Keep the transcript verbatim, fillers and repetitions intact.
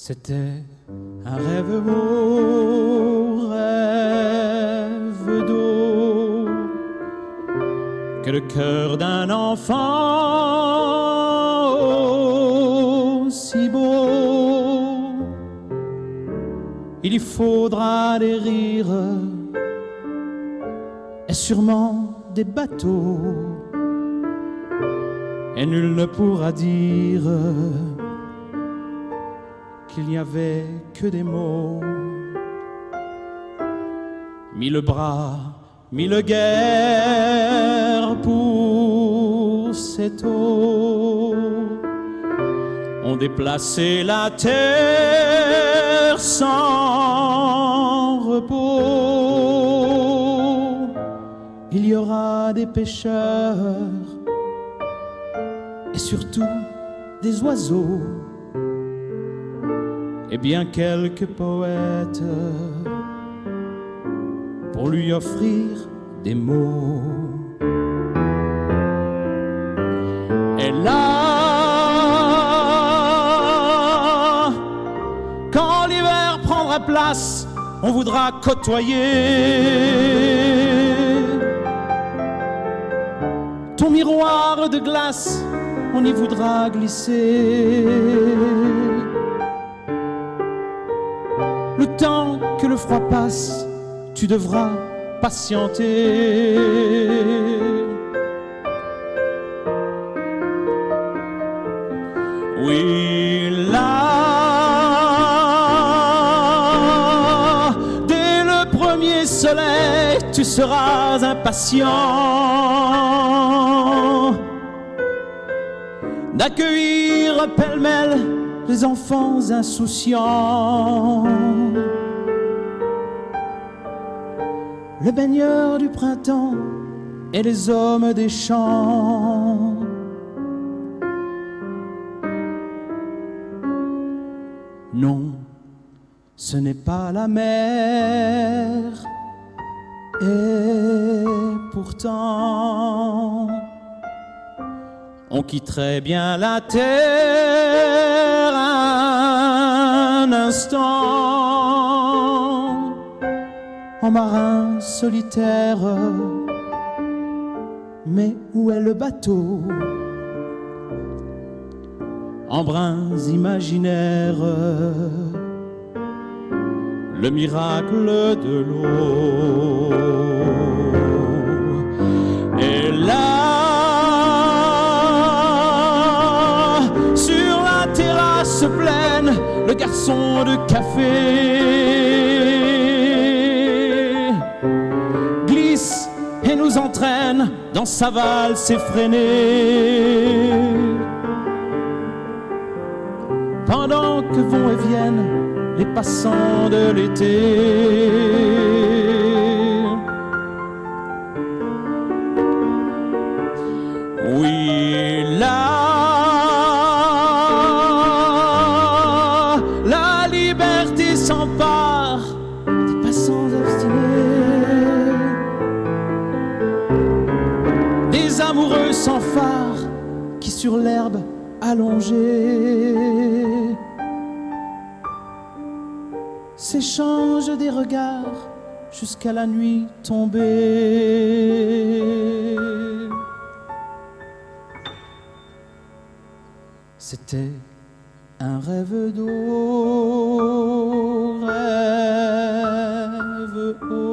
C'était un rêve beau, rêve d'eau, que le cœur d'un enfant aussi beau. Il y faudra des rires et sûrement des bateaux, et nul ne pourra dire qu'il n'y avait que des mots. Mille bras, mille guerres pour cette eau ont déplacé la terre sans repos. Il y aura des pêcheurs et surtout des oiseaux, et bien quelques poètes pour lui offrir des mots. Et là, quand l'hiver prendra place, on voudra côtoyer ton miroir de glace, on y voudra glisser. Le temps que le froid passe, tu devras patienter. Oui, là, dès le premier soleil, tu seras impatient d'accueillir pêle-mêle les enfants insouciants. Le baigneur du printemps et les hommes des champs. Non, ce n'est pas la mer, et pourtant on quitterait bien la terre un instant, en marin solitaire. Mais où est le bateau? En brins imaginaires, le miracle de l'eau. Et là, sur la terrasse pleine, le garçon de café glisse et nous entraîne dans sa valse effrénée, pendant que vont et viennent les passants de l'été. Oui, là, la liberté s'empare des passants obstinés, des amoureux sans phare qui sur l'herbe allongée s'échangent des regards jusqu'à la nuit tombée. C'était un rêve d'eau, rêve d'eau.